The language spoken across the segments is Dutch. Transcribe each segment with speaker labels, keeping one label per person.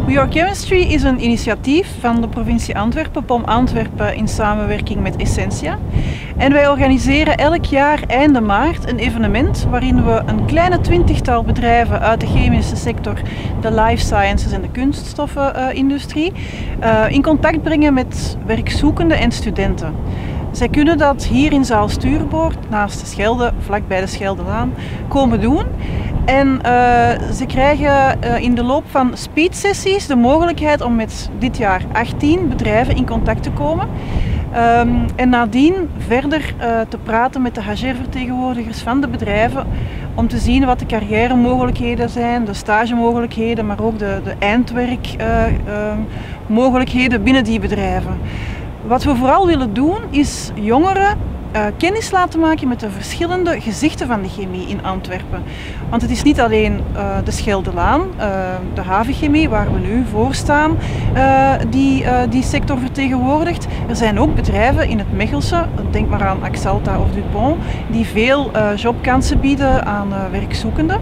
Speaker 1: We Are Chemistry is een initiatief van de provincie Antwerpen, POM Antwerpen, in samenwerking met Essentia. En wij organiseren elk jaar einde maart een evenement waarin we een kleine 20-tal bedrijven uit de chemische sector, de life sciences en de kunststoffenindustrie in contact brengen met werkzoekenden en studenten. Zij kunnen dat hier in zaal Stuurboord, naast de Schelde, vlakbij de Scheldelaan, komen doen. En ze krijgen in de loop van speedsessies de mogelijkheid om met dit jaar 18 bedrijven in contact te komen. En nadien verder te praten met de HR-vertegenwoordigers van de bedrijven om te zien wat de carrière-mogelijkheden zijn, de stagemogelijkheden, maar ook de eindwerkmogelijkheden binnen die bedrijven. Wat we vooral willen doen is jongeren kennis laten maken met de verschillende gezichten van de chemie in Antwerpen. Want het is niet alleen de Scheldelaan, de havenchemie waar we nu voor staan, die sector vertegenwoordigt. Er zijn ook bedrijven in het Mechelse, denk maar aan Axalta of Dupont, die veel jobkansen bieden aan werkzoekenden.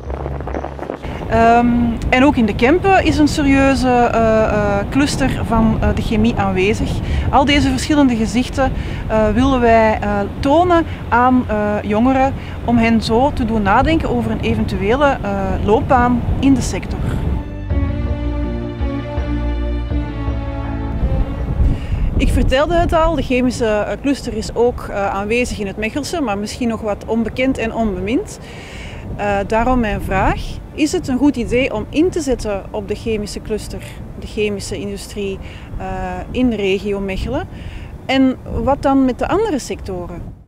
Speaker 1: En ook in de Kempen is een serieuze cluster van de chemie aanwezig. Al deze verschillende gezichten willen wij tonen aan jongeren om hen zo te doen nadenken over een eventuele loopbaan in de sector. Ik vertelde het al, de chemische cluster is ook aanwezig in het Mechelse, maar misschien nog wat onbekend en onbemind. Daarom mijn vraag, is het een goed idee om in te zetten op de chemische cluster, de chemische industrie in de regio Mechelen? En wat dan met de andere sectoren?